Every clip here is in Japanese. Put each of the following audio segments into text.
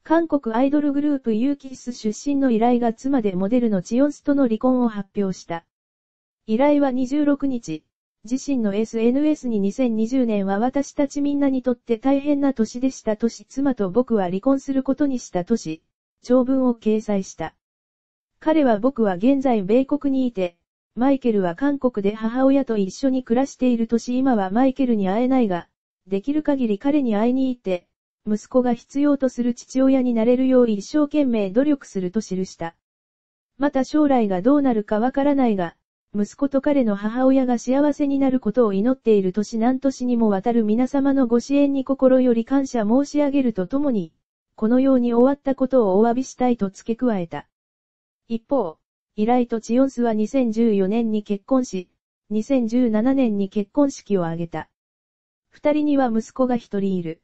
韓国アイドルグループユーキス出身のイライが妻でモデルのチヨンスとの離婚を発表した。イライは26日、自身の SNS に2020年は私たちみんなにとって大変な年でしたとし、妻と僕は離婚することにしたとし、長文を掲載した。彼は僕は現在米国にいて、マイケルは韓国で母親と一緒に暮らしているとし、今はマイケルに会えないが、できる限り彼に会いに行って、息子が必要とする父親になれるよう一生懸命努力すると記した。また将来がどうなるかわからないが、息子と彼の母親が幸せになることを祈っているとし、何年にもわたる皆様のご支援に心より感謝申し上げるとともに、このように終わったことをお詫びしたいと付け加えた。一方、イライとチヨンスは2014年に結婚し、2017年に結婚式を挙げた。二人には息子が一人いる。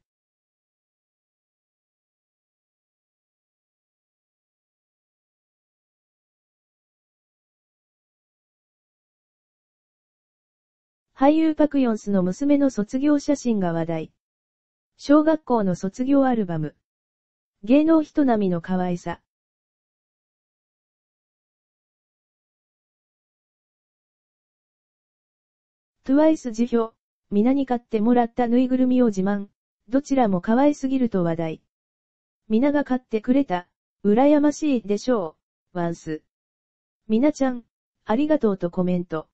俳優パクヨンスの娘の卒業写真が話題。小学校の卒業アルバム。芸能人並みの可愛さ。TWICE 辞表。皆に買ってもらったぬいぐるみを自慢。どちらも可愛すぎると話題。皆が買ってくれた。羨ましいでしょう。ワンス。みなちゃん。ありがとうとコメント。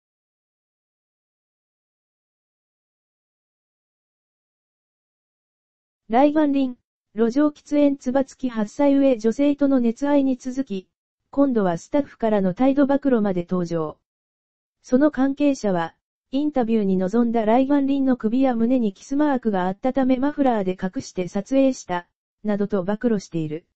ライガンリン、路上喫煙つば付き8歳上女性との熱愛に続き、今度はスタッフからの態度暴露まで登場。その関係者は、インタビューに臨んだライガンリンの首や胸にキスマークがあったためマフラーで隠して撮影した、などと暴露している。